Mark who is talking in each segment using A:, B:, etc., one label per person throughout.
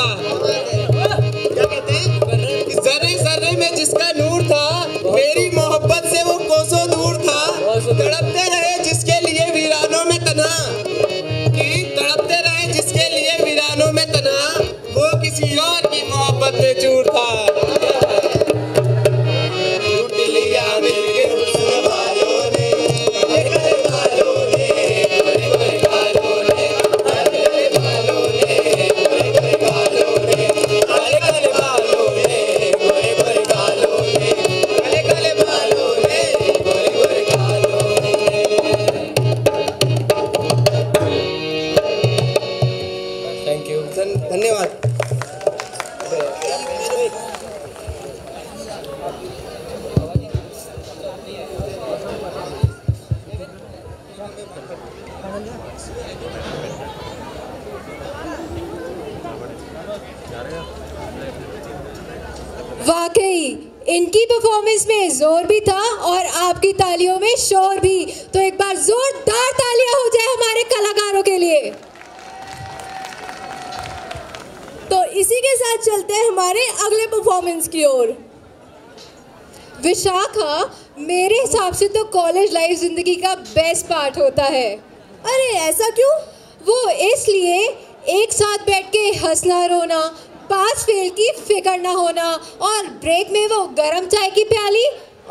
A: क्या कहते हैं? जर्रे जर्रे में जिसका नूर था, मेरी मोहब्बत से वो कोसों दूर था। तड़पते रहे जिसके लिए वीरानों में तन्हा, कि तड़पते रहे जिसके लिए वीरानों में तन्हा, वो किसी और की मोहब्बत में चूर था। धन्यवाद।
B: वाकई इनकी परफॉर्मेंस में जोर भी था और आपकी तालियों में शोर भी। तो एक बार जोरदार तालियां हो जाए हमारे कलाकारों के लिए। तो इसी के साथ चलते हैं हमारे अगले परफॉर्मेंस की ओर। विशाखा, मेरे हिसाब से तो कॉलेज लाइफ जिंदगी का बेस्ट पार्ट होता है। अरे ऐसा क्यों? वो इसलिए एक साथ बैठ के हंसना रोना, पास फेल की फिक्र ना होना, और ब्रेक में वो गरम चाय की प्याली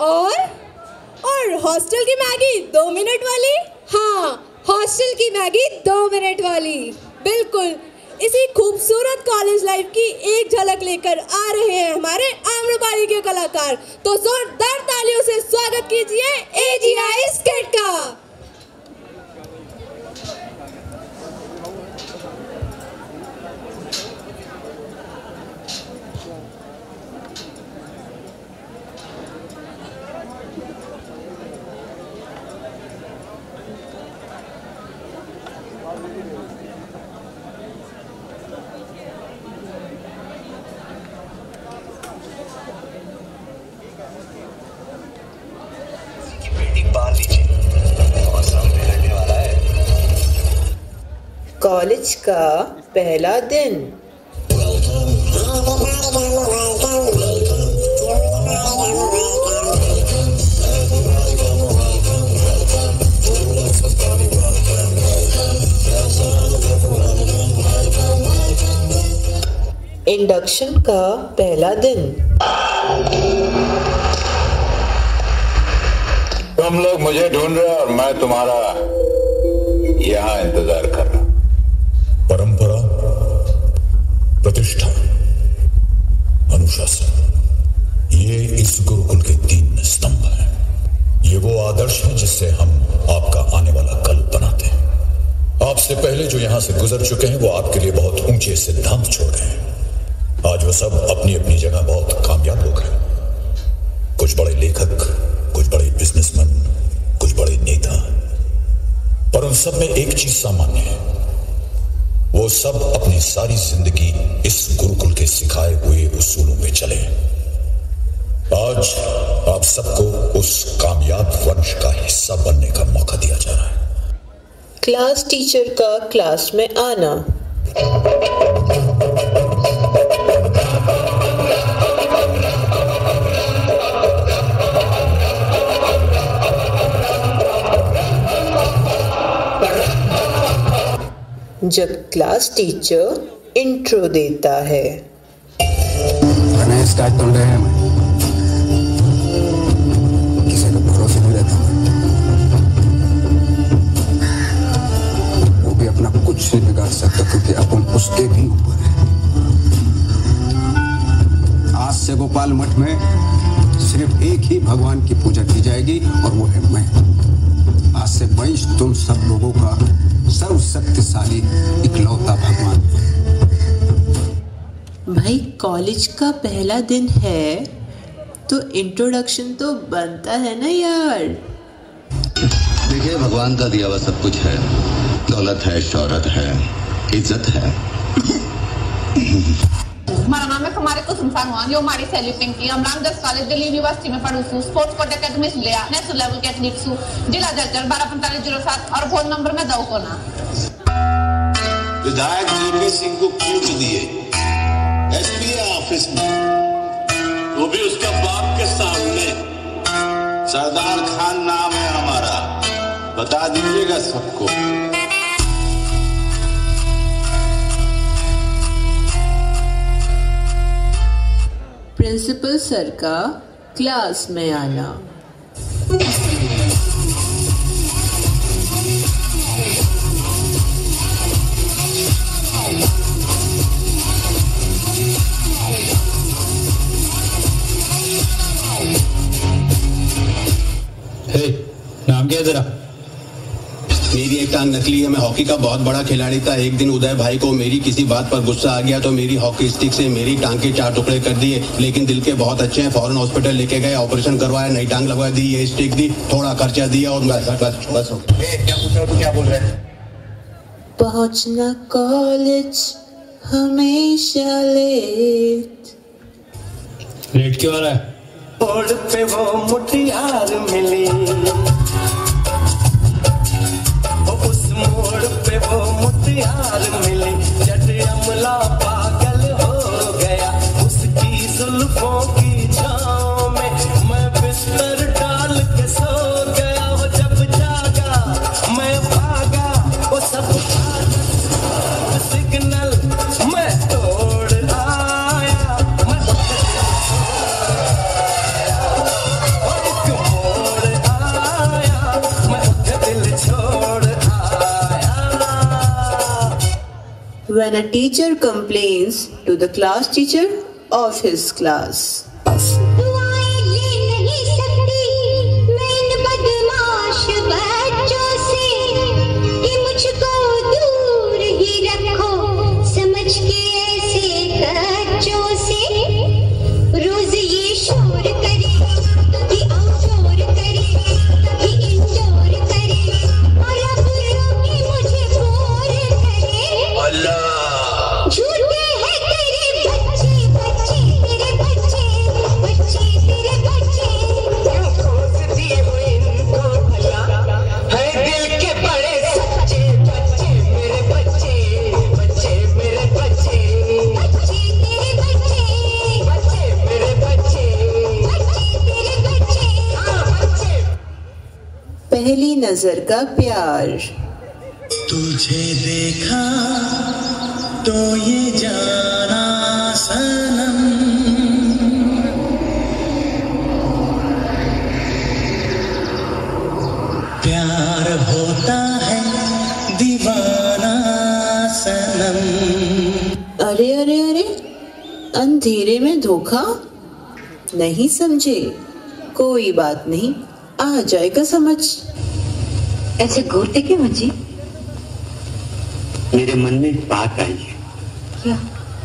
B: और हॉस्टल की मैगी 2 मिनट वाली। हाँ, हॉस्टल की मैगी 2 मिनट वाली। बिल्कुल इसी खूबसूरत कॉलेज लाइफ की एक झलक लेकर आ रहे हैं हमारे आम्रपाली के कलाकार। तो जोरदार तालियों से स्वागत कीजिए AGI स्किट का।
C: कॉलेज का पहला दिन। इंडक्शन का पहला दिन।
D: तुम लोग मुझे ढूंढ रहे और मैं तुम्हारा यहाँ इंतजार कर रहा।
E: परंपरा, प्रतिष्ठा, अनुशासन, ये इस गुरुकुल के 3 स्तंभ हैं। ये वो आदर्श हैं जिससे हम आपका आने वाला कल बनाते हैं। आपसे पहले जो यहां से गुजर चुके हैं वो आपके लिए बहुत ऊंचे सिद्धांत छोड़ गए हैं। आज वो सब अपनी अपनी जगह बहुत कामयाब लोग हैं। कुछ बड़े लेखक, कुछ बड़े बिजनेसमैन, कुछ बड़े नेता, पर उन सब में एक चीज सामान्य है। वो सब अपनी सारी जिंदगी इस गुरुकुल के सिखाए हुए उसूलों पे चले। आज आप सबको उस कामयाब वंश का हिस्सा बनने का मौका दिया जा रहा है।
C: क्लास टीचर का क्लास में आना। जब क्लास टीचर इंट्रो देता है।
F: स्टार्ट कर रहे हैं, किसी का भरोसा नहीं रहता। वो भी अपना कुछ नहीं बिगाड़ सकता क्योंकि अपन उसके भी ऊपर है। आज से गोपाल मठ में सिर्फ एक ही भगवान की पूजा की जाएगी और वो है मैं। आज से वंश तुम सब लोगों का सर्वशक्तिशाली इकलौता भगवान।
C: भाई कॉलेज का पहला दिन है तो इंट्रोडक्शन तो बनता है ना यार।
G: देखिए, भगवान का दिया हुआ सब कुछ है। दौलत है, शौहरत है, इज्जत है।
H: हमारा नाम है हमारे को संसान हुआ जो हमारी सैली पिंकी हम रामदास कॉलेज दिल्ली यूनिवर्सिटी में पढ़ू छू स्पोर्ट्स कोटा एकेडमी से लिया नेशनल लेवल के एथलीट छू जिला जजर 124507 और फोन नंबर में दो को ना।
I: विधायक जीपी सिंह को क्यों दिए? ऑफिस में, वो भी उसका बाप के सामने। सरदार खान नाम है हमारा, बता दीजिएगा सबको।
C: प्रिंसिपल सर का क्लास में आना।
J: नाम क्या है तेरा?
F: मेरी एक टांग नकली है, मैं हॉकी का बहुत बड़ा खिलाड़ी था। एक दिन उदय भाई को मेरी किसी बात पर गुस्सा आ गया तो मेरी हॉकी स्टिक से मेरी टांग के 4 टुकड़े कर दिए। लेकिन दिल के बहुत अच्छे हैं, फौरन हॉस्पिटल लेके गए, ऑपरेशन करवाया, नई टांग लगवा दी, ये स्टिक दी, थोड़ा खर्चा दिया और बस बस बस हो गया। क्या पूछ रहे हो, तू क्या बोल रहे हैं?
C: पहुंचना कॉलेज हमेशा लेट।
J: लेट क्यों आ रहा है?
A: मोड़ पे वो मुटियार मिली, उस मोड़ पे वो मुटियार मिली, जट अमला पागल हो गया उसकी जुल्फों की छांव में। मैं बिस्तर डाल के सो गया, वो जब जागा मैं भागा, वो सब सिग्नल मैं तोड़ आया।
C: When a teacher complains to the class teacher of his class. पहली नजर का प्यार।
A: तुझे देखा तो ये जाना सनम, प्यार होता है दीवाना सनम।
C: अरे अरे अरे, अंधेरे में धोखा नहीं समझे? कोई बात नहीं, आ जाएगा समझ।
K: ऐसे घूरते क्यों मुझे?
L: मेरे मन में एक बात आई है।
K: क्या?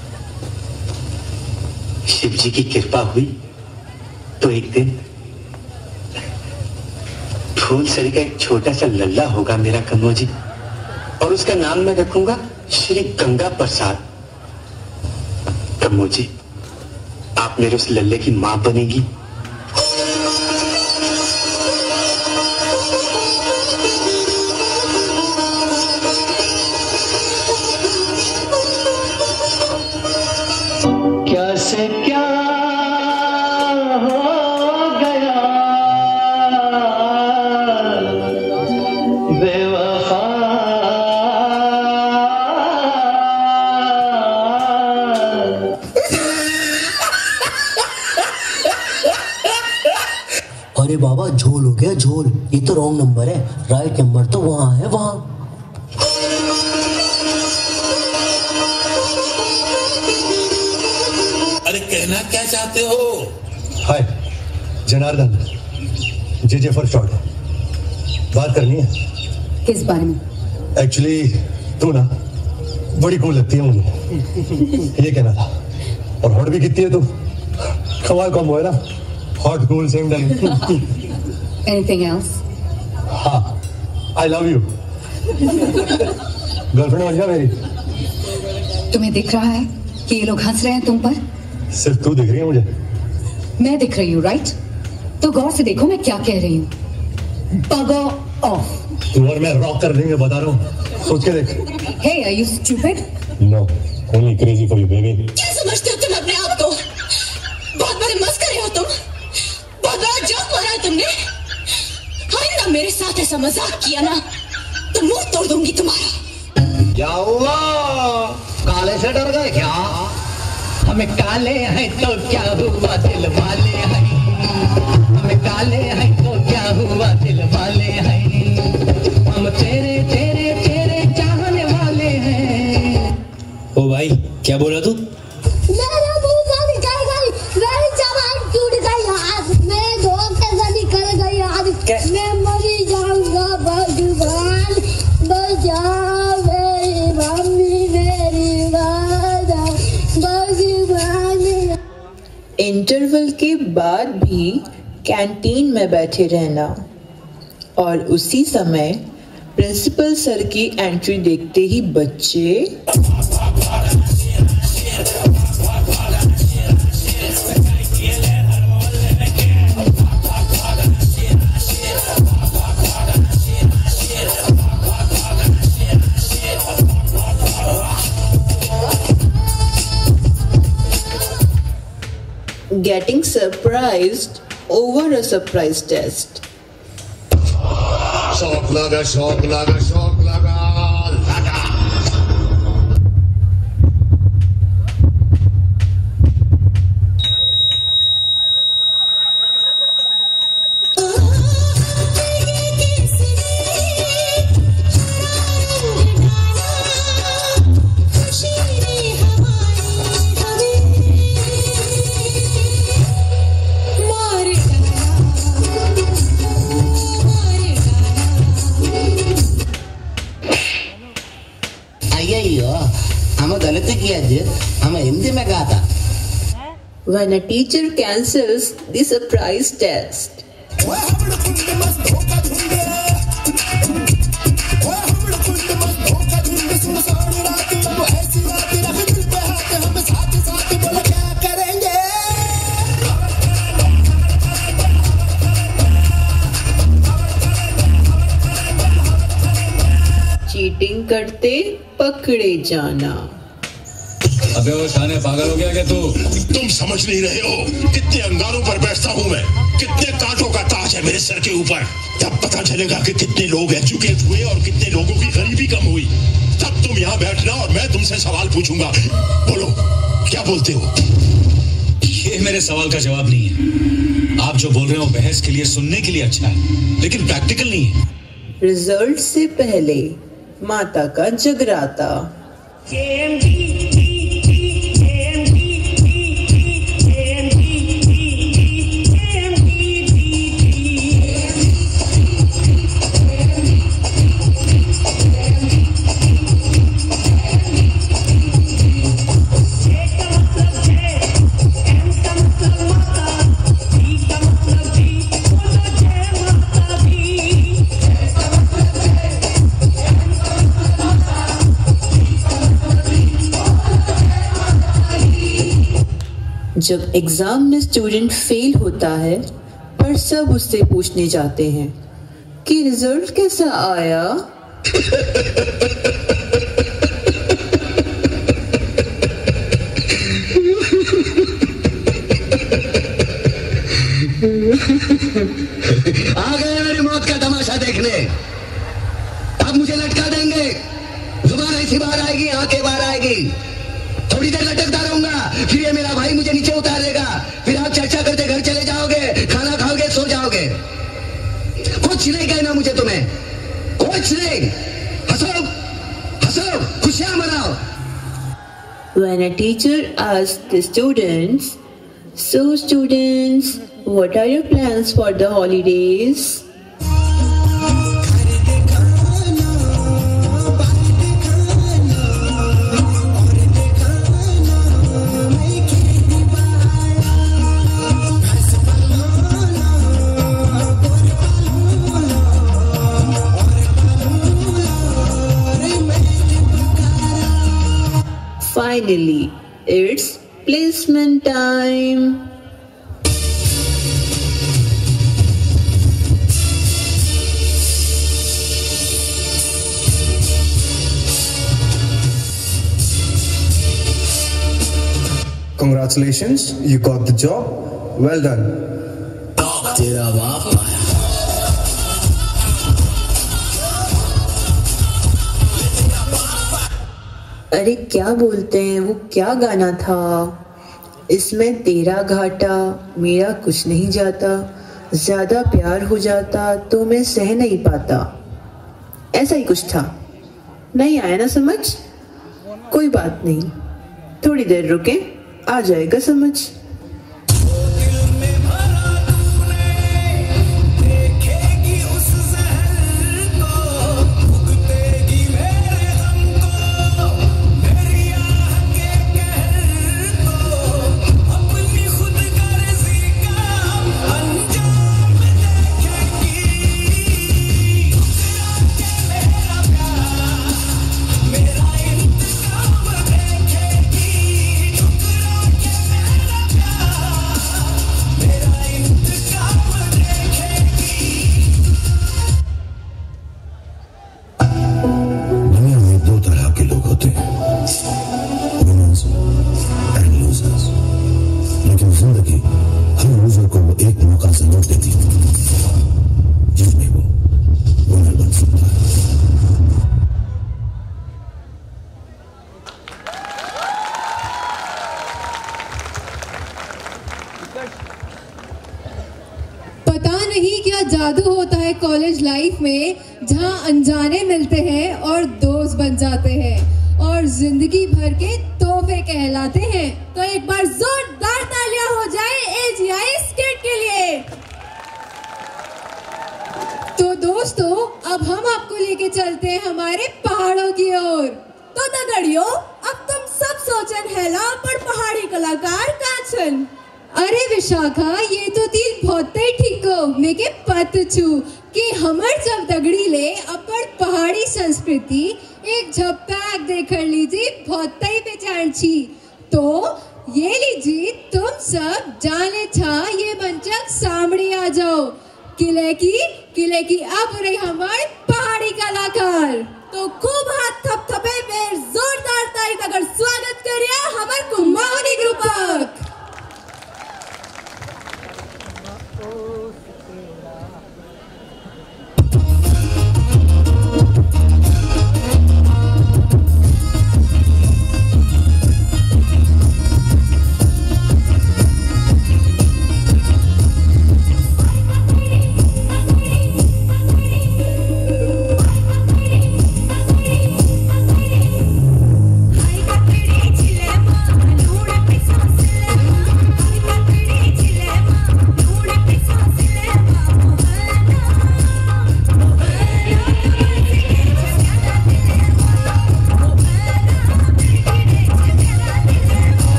L: शिव जी की कृपा हुई तो एक दिन फूलसरी का एक छोटा सा लल्ला होगा मेरा कन्नो जी, और उसका नाम मैं रखूंगा श्री गंगा प्रसाद। कन्नो जी, आप मेरे उस लल्ले की मां बनेगी।
A: कैसे क्या हो गया बेवफा,
M: अरे बाबा झोल हो गया झोल, ये तो रॉन्ग नंबर है, राइट नंबर तो वहां है वहां।
N: अरे कहना क्या चाहते हो?
O: Hi Janardan, J for short. बात करनी है।
K: किस बारे में?
O: एक्चुअली तू ना बड़ी कूल लगती है मुझे, ये कहना था। और हॉट भी कितनी है तू, कमाल कॉम्बो है ना, hot cool same time.
K: Anything else?
O: हाँ, आई लव यू। गर्लफ्रेंड बन जा मेरी।
K: तुम्हें दिख रहा है कि ये लोग हंस रहे हैं तुम पर?
O: सिर्फ तू दिख रही है मुझे।
K: मैं दिख रही हूँ, राइट? तो गौर से देखो मैं क्या कह रही हूँ। Bug off.
O: तू और मैं रॉक कर देंगे, बता रहा हूँ, सोच के देख।
K: Hey, are you stupid?
O: No, only crazy for you, baby.
K: क्या समझते हो तुम अपने आप को?
P: सा मजाक किया ना तो मुंह तोड़ दूंगी तुम्हारा।
L: क्या हुआ? काले से डर गए क्या? हमें काले हैं तो क्या हुआ, दिल वाले हैं। हमें काले हैं तो क्या हुआ, दिल वाले हैं। हम तेरे तेरे तेरे चाहने वाले हैं।
J: ओ भाई क्या बोला तू?
P: मेरा मुंह का निकल गई, मेरी जबान टूट गई आज, मेरे धोखे से निकल गई आज, मैं मरी जाऊंगा भगवान बचा मेरी मम्मी मेरी माता भगवान।
C: इंटरवल के बाद भी कैंटीन में बैठे रहना और उसी समय प्रिंसिपल सर की एंट्री देखते ही बच्चे getting surprised over a surprise test.
O: शौक लगा शौक लगा शौक लगा लगा।
L: हम गलती किया जी, हम हिंदी में कहा था।
C: When a teacher cancels the surprise test. Cheating करते पकड़े जाना।
J: अबे वो शाने पागल हो गया क्या तू?
N: तुम समझ नहीं रहे हो कितने अंगारों पर बैठता हूँ मैं, कितने कांटों का ताज है मेरे सर के ऊपर। तब पता चलेगा कि कितने लोग एजुकेट हुए और कितने लोगों की गरीबी कम हुई। तब तुम यहाँ बैठना और मैं तुमसे सवाल पूछूंगा। बोलो क्या बोलते हो?
J: ये मेरे सवाल का जवाब नहीं है। आप जो बोल रहे हो बहस के लिए, सुनने के लिए अच्छा है, लेकिन प्रैक्टिकल नहीं है।
C: रिजल्ट से पहले माता का जगराता। जब एग्जाम में स्टूडेंट फेल होता है पर सब उससे पूछने जाते हैं कि रिजल्ट कैसा आया।
L: आ गए मेरी मौत का तमाशा देखने। अब मुझे लटका देंगे, जुबान ऐसी बाहर आएगी, आंखें बाहर आएगी। थोड़ी देर लटकता रहूंगा, फिर ये मेरा भाई मुझे नीचे उतार देगा। फिर आप चर्चा करते घर चले जाओगे, खाना खाओगे, सो जाओगे। कुछ नहीं कहना मुझे तुम्हें, कुछ नहीं। हंसो हंसो, खुशियां मनाओ।
C: When a teacher asks the students, so students, what are your plans for the holidays? Finally, it's placement time.
Q: Congratulations, you got the job. Well done.
L: तेरा बाप आया।
C: अरे क्या बोलते हैं, वो क्या गाना था? इसमें तेरा घाटा मेरा कुछ नहीं जाता, ज्यादा प्यार हो जाता तो मैं सह नहीं पाता, ऐसा ही कुछ था। नहीं आया ना समझ? कोई बात नहीं, थोड़ी देर रुके, आ जाएगा समझ।
B: पता नहीं क्या जादू होता है कॉलेज लाइफ में, जहां अनजाने मिलते हैं और दोस्त बन जाते हैं और जिंदगी भर के तोहफे कहलाते हैं। तो एक बार जोरदार तालियां हो जाए AGI स्किट के लिए। तो दोस्तों, अब हम आपको लेके चलते हैं हमारे पहाड़ों की ओर। तो दगड़ियों, अब तुम सब सोचन हैला पर पहाड़ी कलाकार काचन। अरे विशाखा, ये तो दिल बहुत ही ठीक हो, मेके पत छू कि हमर जब दगड़ी ले अपन पहाड़ी संस्कृति एक झपक देखकर लीजिए बहुत ही पहचान छी। तो ये लीजिए तुम सब जाने था ये मंचक सामने आ जाओ, किले की अब रही हमारे पहाड़ी कलाकार। तो खूब हाथ थपथपे में जोरदार ताली तक स्वागत करिए हमारे कुमाऊनी ग्रुप।